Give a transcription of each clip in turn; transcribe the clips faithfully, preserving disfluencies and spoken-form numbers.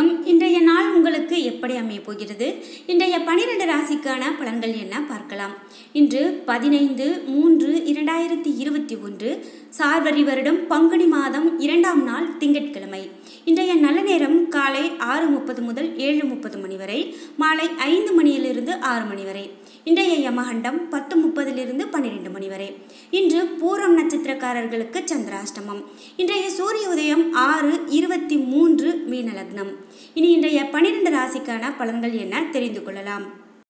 வணக்கம். இன்றைய நாள் உங்களுக்கு எப்படி அமைய போகிறது? இன்றைய பனிரெண்டு ராசிக்கான பலன்கள் என்ன பார்க்கலாம். இன்று பதினைந்து மூன்று இரண்டாயிரத்தி இருபத்தி ஒன்று சார்வரி வருடம் பங்குனி மாதம் இரண்டாம் நாள் திங்கட்கிழமை. இன்றைய நல்ல நேரம் காலை ஆறு முப்பது முதல் ஏழு முப்பது மணி வரை, மாலை ஐந்து மணியிலிருந்து ஆறு மணி வரை. இன்றைய யமகண்டம் பத்து முப்பதிலிருந்து பன்னிரெண்டு மணி வரை. இன்று பூரம் நட்சத்திரக்காரர்களுக்கு சந்திராஷ்டமம். இன்றைய சூரிய உதயம் ஆறு இருபத்தி மூன்று மீன லக்னம். இனி இன்றைய பனிரெண்டு ராசிக்கான பலன்கள் என்ன தெரிந்து கொள்ளலாம்.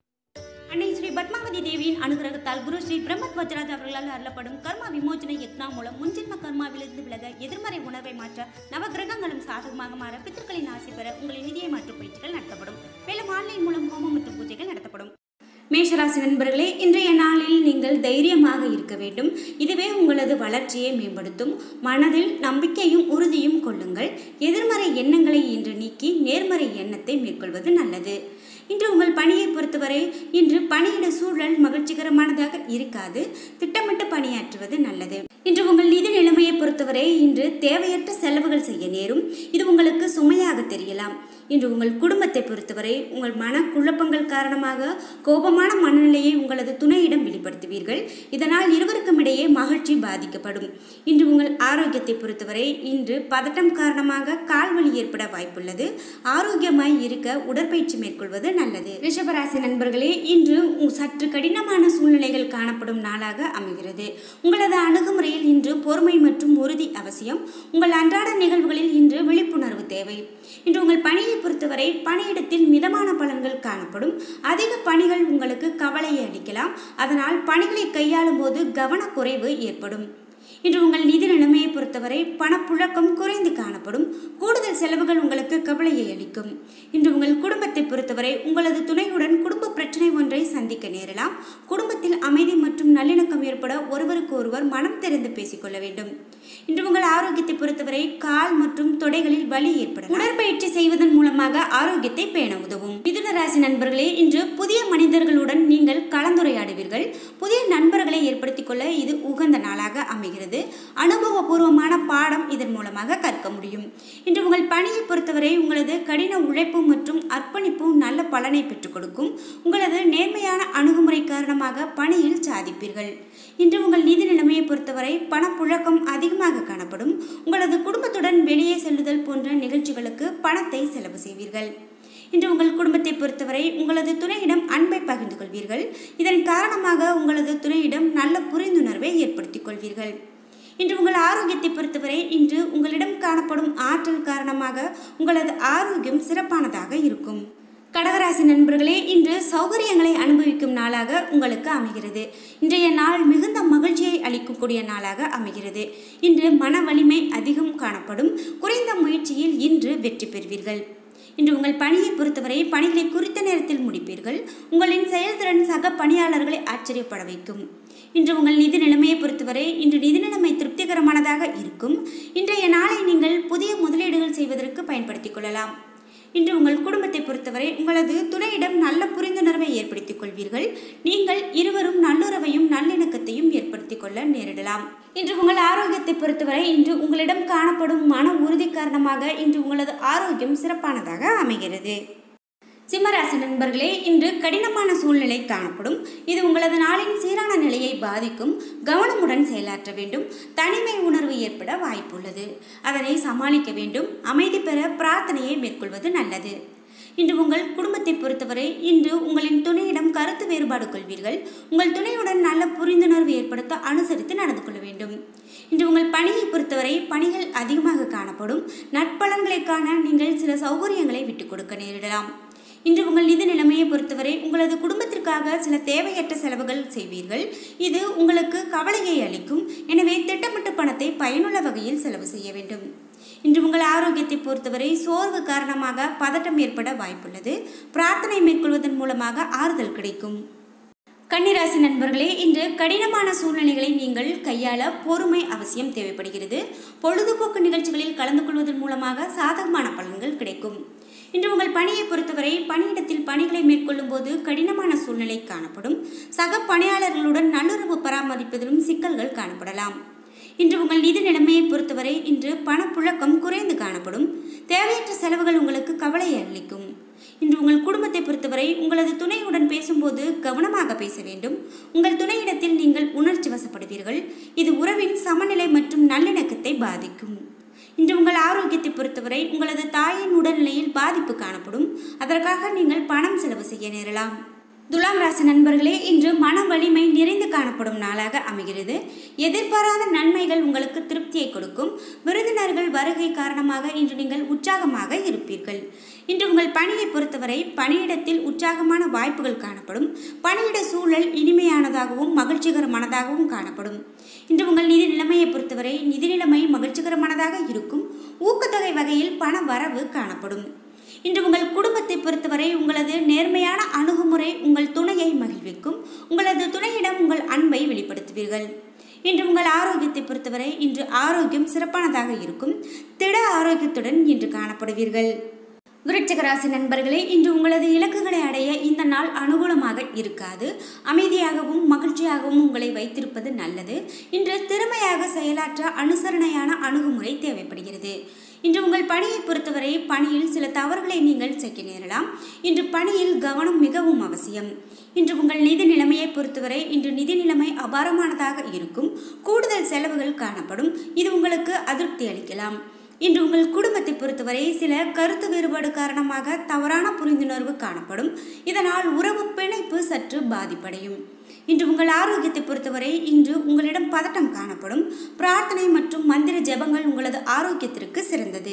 அன்னை ஸ்ரீ பத்மாவதி தேவியின் அனுகிரகத்தால் குரு ஸ்ரீ பிரம்மத் வஜ்ராஜ் அவர்களால் அருளப்படும் கர்மா விமோச்சனை யத்னா மூலம் முன்ஜென்ம கர்மாவிலிருந்து விலக, எதிர்மறை உணர்வை மாற்ற, நவ கிரகங்களும் சாதகமாக மாற, பித்தர்களின் ஆசி பெற உங்களின் நிதியை மாற்றும் பயிற்சிகள் நடத்தப்படும். மேலும் ஆன்லைன் மூலம் ஹோமம் மற்றும் பூஜைகள் நடத்தப்படும். மேஷராசி நண்பர்களே, இன்றைய நாளில் நீங்கள் தைரியமாக இருக்க வேண்டும். இதுவே உங்களது வளர்ச்சியை மேம்படுத்தும். மனதில் நம்பிக்கையும் உறுதியும் கொள்ளுங்கள். எதிர்மறை எண்ணங்களை இன்று நீக்கி நேர்மறை எண்ணத்தை மேற்கொள்வது நல்லது. இன்று உங்கள் பணியை பொறுத்தவரை இன்று பணியிட சூழல் மகிழ்ச்சிகரமானதாக இருக்காது. திட்டமிட்டு பணியாற்றுவது நல்லது. இன்று உங்கள் நிதி நிலைமையை பொறுத்தவரை இன்று தேவையற்ற செலவுகள் செய்ய நேரும். இது உங்களுக்கு சுமையாக தெரியலாம். இன்று உங்கள் குடும்பத்தை பொறுத்தவரை உங்கள் மன குழப்பங்கள் காரணமாக கோபமான மனநிலையை உங்களது துணையிடம் வெளிப்படுத்துவீர்கள். இதனால் இருவருக்கும் இடையே மகிழ்ச்சி பாதிக்கப்படும். இன்று உங்கள் ஆரோக்கியத்தை பொறுத்தவரை இன்று பதட்டம் காரணமாக கால்வலி ஏற்பட வாய்ப்புள்ளது. ஆரோக்கியமாய் இருக்க உடற்பயிற்சி மேற்கொள்வது நல்லது. ரிஷபராசி நண்பர்களே, இன்று சற்று கடினமான சூழ்நிலைகள் காணப்படும் நாளாக அமைகிறது. உங்களது அணுகுமுறையில் இன்று பொறுமை மற்றும் உறுதி அவசியம். உங்கள் அன்றாட நிகழ்வுகளில் இன்று விழிப்புணர்வு தேவை. இன்று உங்கள் பணியை பொறுத்தவரை பணியிடத்தில் மிதமான பலன்கள் காணப்படும். அதிக பணிகள் உங்களுக்கு கவலையை அளிக்கலாம். அதனால் பணிகளை கையாளும் போது கவனக்குறைவு ஏற்படும். இன்று உங்கள் நிதி நிலைமையை பொறுத்தவரை பணப்புழக்கம் குறைந்து காணப்படும். கூடுதல் செலவுகள் உங்களுக்கு கவலையை அளிக்கும். இன்று உங்கள் குடும்பத்தை பொறுத்தவரை உங்களது துணையுடன் குடும்ப பிரச்சனை ஒன்றை சந்திக்க நேரலாம். குடும்பத்தில் அமைதி மற்றும் நல்லிணக்கம் ஏற்பட ஒருவருக்கு ஒருவர் மனம் திறந்து பேசிக்கொள்ள வேண்டும். இன்று உங்கள் ஆரோக்கியத்தை பொறுத்தவரை கால் மற்றும் தொடைகளில் வலி ஏற்படும். உடற்பயிற்சி செய்வதன் மூலமாக ஆரோக்கியத்தை பேண உதவும். மிதுன ராசி நண்பர்களே, இன்று புதிய மனிதர்களுடன் நீங்கள் கலந்துரையாடுவீர்கள். புதிய நண்பர்களை ஏற்படுத்திக் கொள்ள இது உகந்த நாளாக அமைகிறது. அனுபவபூர்வமான பாடம் இதன் மூலமாக கற்க முடியும். இன்று உங்கள் பணியை பொறுத்தவரை உங்களது கடின உழைப்பு மற்றும் அர்ப்பணிப்பு நல்ல பலனை பெற்றுக் கொடுக்கும். உங்களது நேர்மையான அணுகுமுறை காரணமாக பணியில் சாதிப்பீர்கள். இன்று உங்கள் நிதி நிலைமையை பொறுத்தவரை பணப்புழக்கம் அதிகமாக காணப்படும். உங்களது குடும்பத்துடன் வெளியே செல்லுதல் போன்ற நிகழ்ச்சிகளுக்கு பணத்தை செலவு செய்வீர்கள். இன்று உங்கள் குடும்பத்தை பொறுத்தவரை உங்களது துணையிடம் அன்பை பகிர்ந்து கொள்வீர்கள். இதன் காரணமாக உங்களது துணையிடம் நல்ல புரிந்துணர்வை ஏற்படுத்திக் கொள்வீர்கள். இன்று உங்கள் ஆரோக்கியத்தை பொறுத்தவரை இன்று உங்களிடம் காணப்படும் ஆற்றல் காரணமாக உங்களது ஆரோக்கியம் சிறப்பானதாக இருக்கும். கடகராசி நண்பர்களே, இன்று சௌகரியங்களை அனுபவிக்கும் நாளாக உங்களுக்கு அமைகிறது. இன்றைய நாள் மிகுந்த மகிழ்ச்சியை அளிக்கக்கூடிய நாளாக அமைகிறது. இன்று மன வலிமை அதிகம் காணப்படும். குறைந்த முயற்சியில் இன்று வெற்றி பெறுவீர்கள். இன்று உங்கள் பணியை பொறுத்தவரை பணிகளை குறித்த நேரத்தில் முடிப்பீர்கள். உங்களின் செயல்திறன் சக பணியாளர்களை ஆச்சரியப்பட வைக்கும். இன்று உங்கள் நிதி நிலைமையை பொறுத்தவரை இன்று நிதி நிலைமை திருப்திகரமானதாக இருக்கும். இன்றைய நாளை நீங்கள் புதிய முதலீடுகள் செய்வதற்கு பயன்படுத்திக் கொள்ளலாம். இன்று உங்கள் குடும்பத்தை பொறுத்தவரை உங்களது துணையிடம் நல்ல புரிந்துணர்வை ஏற்படுத்திக் கொள்வீர்கள். நீங்கள் இருவரும் நல்லுறவையும் நல்லிணக்கத்தையும் ஏற்படுத்திக் கொள்ள நேரிடலாம். இன்று உங்கள் ஆரோக்கியத்தை பொறுத்தவரை இன்று உங்களிடம் காணப்படும் மன உறுதி காரணமாக இன்று உங்களது ஆரோக்கியம் சிறப்பானதாக அமைகிறது. சிம்மராசி நண்பர்களே, இன்று கடினமான சூழ்நிலை காணப்படும். இது உங்களது நாளின் சீரான நிலையை பாதிக்கும். கவனமுடன் செயலாற்ற வேண்டும். தனிமை உணர்வு ஏற்பட வாய்ப்புள்ளது. அதனை சமாளிக்க வேண்டும். அமைதி பெற பிரார்த்தனையை மேற்கொள்வது நல்லது. இன்று உங்கள் குடும்பத்தை பொறுத்தவரை இன்று உங்களின் துணையிடம் கருத்து வேறுபாடு கொள்வீர்கள். உங்கள் துணையுடன் நல்ல புரிந்துணர்வு ஏற்படுத்த அனுசரித்து நடந்து கொள்ள வேண்டும். இன்று உங்கள் பணியை பொறுத்தவரை பணிகள் அதிகமாக காணப்படும். நற்பலன்களை காண நீங்கள் சில சௌகரியங்களை விட்டுக் கொடுக்க நேரிடலாம். இன்று உங்கள் நிதி நிலைமையை பொறுத்தவரை உங்களது குடும்பத்திற்காக சில தேவையற்ற செலவுகள் செய்வீர்கள். இது உங்களுக்கு கவலையை அளிக்கும். எனவே திட்டமிட்டு பணத்தை பயனுள்ள வகையில் செலவு செய்ய வேண்டும். இன்று உங்கள் ஆரோக்கியத்தை பொறுத்தவரை சோர்வு காரணமாக பதட்டம் ஏற்பட வாய்ப்புள்ளது. பிரார்த்தனை மேற்கொள்வதன் மூலமாக ஆறுதல் கிடைக்கும். கன்னிராசி நண்பர்களே, இன்று கடினமான சூழ்நிலைகளை நீங்கள் கையாள பொறுமை அவசியம் தேவைப்படுகிறது. பொழுதுபோக்கு நிகழ்ச்சிகளில் கலந்து கொள்வதன் மூலமாக சாதகமான பலன்கள் கிடைக்கும். இன்று உங்கள் பணியை பொறுத்தவரை பணியிடத்தில் பணிகளை மேற்கொள்ளும் போது கடினமான சூழ்நிலை காணப்படும். சக பணியாளர்களுடன் நல்லுறவு பராமரிப்பதிலும் சிக்கல்கள் காணப்படலாம். இன்று உங்கள் நிதி நிலைமையை பொறுத்தவரை இன்று பணப்புழக்கம் குறைந்து காணப்படும். தேவையற்ற செலவுகள் உங்களுக்கு கவலையை அளிக்கும். இன்று உங்கள் குடும்பத்தை பொறுத்தவரை உங்களது துணையுடன் பேசும்போது கவனமாக பேச வேண்டும். உங்கள் துணையிடத்தில் நீங்கள் உணர்ச்சி வசப்படுவீர்கள். இது உறவின் சமநிலை மற்றும் நல்லிணக்கத்தை பாதிக்கும். இன்று உங்கள் ஆரோக்கியத்தை பொறுத்தவரை உங்களது தாயின் உடல்நிலையில் பாதிப்பு காணப்படும். அதற்காக நீங்கள் பணம் செலவு செய்ய நேரலாம். துலாம் ராசி நண்பர்களே, இன்று மன வலிமை நிறைந்து காணப்படும் நாளாக அமைகிறது. எதிர்பாராத நன்மைகள் உங்களுக்கு திருப்தியை கொடுக்கும். விருந்தினர்கள் வருகை காரணமாக இன்று நீங்கள் உற்சாகமாக இருப்பீர்கள். இன்று உங்கள் பணியை பொறுத்தவரை பணியிடத்தில் உற்சாகமான வாய்ப்புகள் காணப்படும். பணியிட சூழல் இனிமையானதாகவும் மகிழ்ச்சிகரமானதாகவும் காணப்படும். இன்று உங்கள் நிதி நிலைமையை பொறுத்தவரை நிதி நிலைமை மகிழ்ச்சிகரமானதாக இருக்கும். ஊக்கத்தொகை வகையில் பண வரவு காணப்படும். இன்று உங்கள் குடும்பத்தை பொறுத்தவரை உங்களது நேர்மையான அணுகுமுறை உங்கள் துணையை மகிழ்விக்கும். உங்களது துணையிடம் உங்கள் அன்பை வெளிப்படுத்துவீர்கள். இன்று உங்கள் ஆரோக்கியத்தை பொறுத்தவரை இன்று ஆரோக்கியம் சிறப்பானதாக இருக்கும். திட ஆரோக்கியத்துடன் இன்று காணப்படுவீர்கள். விருச்சிக ராசி நண்பர்களே, இன்று உங்களது இலக்குகளை அடைய இந்த நாள் அனுகூலமாக இருக்காது. அமைதியாகவும் மகிழ்ச்சியாகவும் உங்களை வைத்திருப்பது நல்லது. இன்று திறமையாக செயலாற்ற அனுசரணையான அணுகுமுறை தேவைப்படுகிறது. இன்று உங்கள் பணியை பொறுத்தவரை பணியில் சில தவறுகளை நீங்கள் செய்ய நேரலாம். இன்று பணியில் கவனம் மிகவும் அவசியம். இன்று உங்கள் நிதி நிலைமையை பொறுத்தவரை இன்று நிதி நிலைமை அபாரமானதாக இருக்கும். கூடுதல் செலவுகள் காணப்படும். இது உங்களுக்கு அதிருப்தி அளிக்கலாம். இன்று உங்கள் குடும்பத்தை பொறுத்தவரை சில கருத்து வேறுபாடு காரணமாக தவறான புரிந்துணர்வு காணப்படும். இதனால் உறவு பிணைப்பு சற்று பாதிப்படையும். இன்று உங்கள் ஆரோக்கியத்தை பொறுத்தவரை இன்று உங்களிடம் பதட்டம் காணப்படும். பிரார்த்தனை மற்றும் மந்திர ஜெபங்கள் உங்களது ஆரோக்கியத்திற்கு சிறந்தது.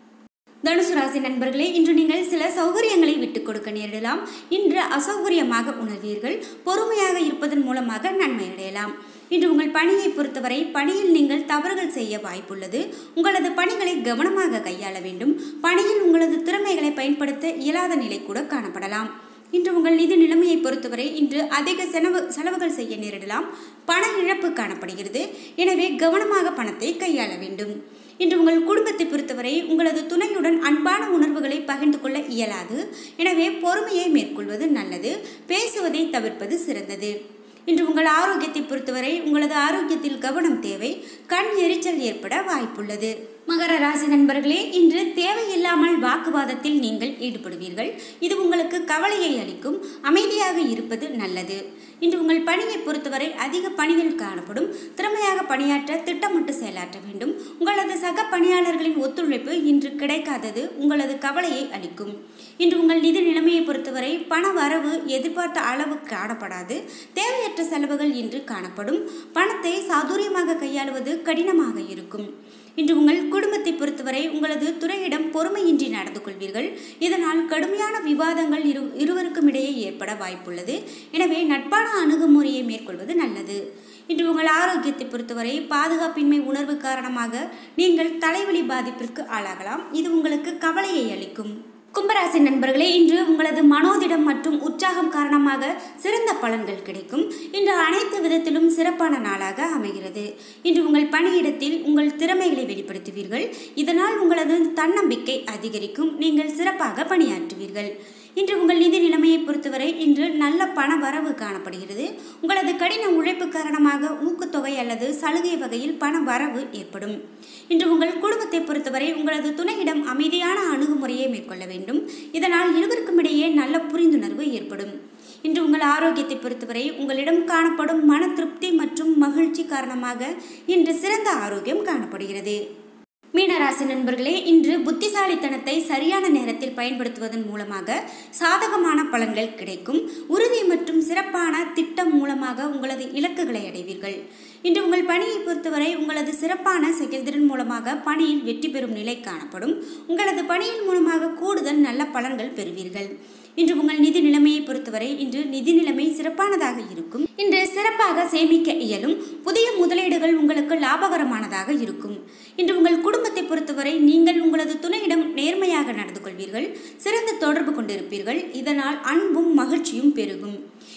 தனுசு ராசி நண்பர்களே, இன்று நீங்கள் சில சௌகரியங்களை விட்டுக் கொடுக்க நேரிடலாம். இன்று அசௌகரியமாக உணர்வீர்கள். பொறுமையாக இருப்பதன் மூலமாக நன்மை அடையலாம். இன்று உங்கள் பணியை பொறுத்தவரை பணியில் நீங்கள் தவறுகள் செய்ய வாய்ப்புள்ளது. உங்களது பணிகளை கவனமாக கையாள வேண்டும். பணியில் உங்களது திறமைகளை பயன்படுத்த இயலாத நிலை கூட காணப்படலாம். இன்று உங்கள் நிதி நிலைமையை பொறுத்தவரை இன்று அதிக செலவு செலவுகள் செய்ய நேரிடலாம். பண இழப்பு காணப்படுகிறது. எனவே கவனமாக பணத்தை கையாள வேண்டும். இன்று உங்கள் குடும்பத்தை பொறுத்தவரை உங்களது துணையுடன் அன்பான உணர்வுகளை பகிர்ந்து கொள்ள இயலாது. எனவே பொறுமையை மேற்கொள்வது நல்லது. பேசுவதை தவிர்ப்பது சிறந்தது. இன்று உங்கள் ஆரோக்கியத்தை பொறுத்தவரை உங்களது ஆரோக்கியத்தில் கவனம் தேவை. கண் எரிச்சல் ஏற்பட வாய்ப்புள்ளது. மகர ராசி நண்பர்களே, இன்று தேவையில்லாமல் வாக்குவாதத்தில் நீங்கள் ஈடுபடுவீர்கள். இது உங்களுக்கு கவலையை அளிக்கும். அமைதியாக இருப்பது நல்லது. இன்று உங்கள் பணியை பொறுத்தவரை அதிக பணிகள் காணப்படும். திறமையாக பணியாற்ற திட்டமிட்டு செயலாற்ற வேண்டும். உங்களது சக பணியாளர்களின் ஒத்துழைப்பு இன்று கிடைக்காதது உங்களது கவலையை அளிக்கும். இன்று உங்கள் நிதி நிலைமையை பொறுத்தவரை பண வரவு எதிர்பார்த்த அளவு காணப்படாது. தேவையற்ற செலவுகள் இன்று காணப்படும். பணத்தை சாதுரியமாக கையாளுவது கடினமாக இருக்கும். இன்று உங்கள் குடும்பத்தை பொறுத்தவரை உங்களது துறையிடம் பொறுமையின்றி நடந்து கொள்வீர்கள். இதனால் கடுமையான விவாதங்கள் இரு இருவருக்கும் இடையே ஏற்பட வாய்ப்புள்ளது. எனவே நட்பான அணுகுமுறையை மேற்கொள்வது நல்லது. இன்று உங்கள் ஆரோக்கியத்தை பொறுத்தவரை பாதுகாப்பின்மை உணர்வு காரணமாக நீங்கள் தலைவலி பாதிப்பிற்கு ஆளாகலாம். இது உங்களுக்கு கவலையை அளிக்கும். கும்பராசி நண்பர்களே, இன்று உங்களது மனோதிடம் மற்றும் உற்சாகம் காரணமாக சிறந்த பலன்கள் கிடைக்கும். இன்று அனைத்து விதத்திலும் சிறப்பான நாளாக அமைகிறது. இன்று உங்கள் பணியிடத்தில் உங்கள் திறமைகளை வெளிப்படுத்துவீர்கள். இதனால் உங்களது தன்னம்பிக்கை அதிகரிக்கும். நீங்கள் சிறப்பாக பணியாற்றுவீர்கள். இன்று உங்கள் நிதி நிலைமையை பொறுத்தவரை இன்று நல்ல பண வரவு காணப்படுகிறது. உங்களது கடின உழைப்பு காரணமாக ஊக்கத்தொகை அல்லது சலுகை வகையில் பண வரவு ஏற்படும். இன்று உங்கள் குடும்பத்தை பொறுத்தவரை உங்களது துணையிடம் அமைதியான அணுகுமுறையை மேற்கொள்ள வேண்டும். இதனால் இருவருக்கும் இடையே நல்ல புரிந்துணர்வு ஏற்படும். இன்று உங்கள் ஆரோக்கியத்தை பொறுத்தவரை உங்களிடம் காணப்படும் மன திருப்தி மற்றும் மகிழ்ச்சி காரணமாக இன்று சிறந்த ஆரோக்கியம் காணப்படுகிறது. மீனராசி நண்பர்களே, இன்று புத்திசாலித்தனத்தை சரியான நேரத்தில் பயன்படுத்துவதன் மூலமாக சாதகமான பலன்கள் கிடைக்கும். உறுதி மற்றும் சிறப்பான திட்டம் மூலமாக உங்களது இலக்குகளை அடைவீர்கள். இன்று உங்கள் பணியை பொறுத்தவரை உங்களது சிறப்பான செயல்திறன் மூலமாக பணியில் வெற்றி பெறும் நிலை காணப்படும். உங்களது பணியின் மூலமாக கூடுதல் நல்ல பலன்கள் பெறுவீர்கள். இன்று உங்கள் நிதி நிலைமையை பொறுத்தவரை இன்று நிதி நிலைமை சிறப்பானதாக இருக்கும். இன்று சிறப்பாக சேமிக்க இயலும். புதிய முதலீடுகள் உங்களுக்கு லாபகரமானதாக இருக்கும். இன்று உங்கள் குடும்பத்தை பொறுத்தவரை நீங்கள் உங்களது துணையிடம் நேர்மையாக நடந்து கொள்வீர்கள். சிறந்த தொடர்பு கொண்டிருப்பீர்கள். இதனால் அன்பும் மகிழ்ச்சியும் பெருகும்.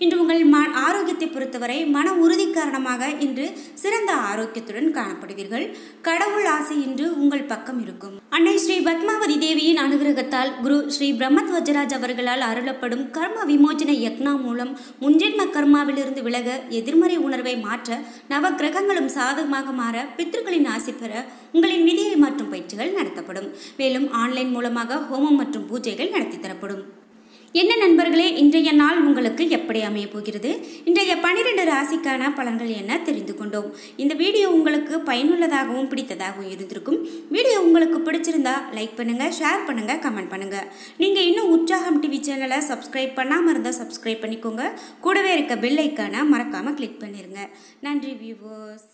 இன்று உங்கள் ம ஆரோக்கியத்தை பொறுத்தவரை மன உறுதி காரணமாக இன்று சிறந்த ஆரோக்கியத்துடன் காணப்படுவீர்கள். கடவுள் ஆசை இன்று உங்கள் பக்கம் இருக்கும். அன்னை ஸ்ரீ பத்மாவதி தேவியின் அனுகிரகத்தால் குரு ஸ்ரீ பிரம்மத்வஜராஜ் அவர்களால் அருளப்படும் கர்ம விமோச்சன யக்னா மூலம் முன்ஜென்ம கர்மாவிலிருந்து விலக, எதிர்மறை உணர்வை மாற்ற, நவ கிரகங்களும் சாதகமாக மாற, பித்ருக்களின் ஆசி பெற உங்களின் விதியை மாற்றும் பயிற்சிகள் நடத்தப்படும். மேலும் ஆன்லைன் மூலமாக ஹோமம் மற்றும் பூஜைகள் நடத்தி தரப்படும். என்ன நண்பர்களே, இன்றைய நாள் உங்களுக்கு எப்படி அமைய போகிறது? இன்றைய பனிரெண்டு ராசிக்கான பலன்கள் என்ன தெரிந்து கொண்டோம். இந்த வீடியோ உங்களுக்கு பயனுள்ளதாகவும் பிடித்ததாகவும் இருந்திருக்கும். வீடியோ உங்களுக்கு பிடிச்சிருந்தா லைக் பண்ணுங்க, ஷேர் பண்ணுங்க, கமெண்ட் பண்ணுங்க. நீங்க இன்னும் உற்சாகம் டிவி சேனலை சப்ஸ்கிரைப் பண்ணாம இருந்தால் சப்ஸ்கிரைப் பண்ணிக்கோங்க. கூடவே இருக்க பெல் ஐக்கானை மறக்காம கிளிக் பண்ணிருங்க. நன்றி வியூவர்ஸ்.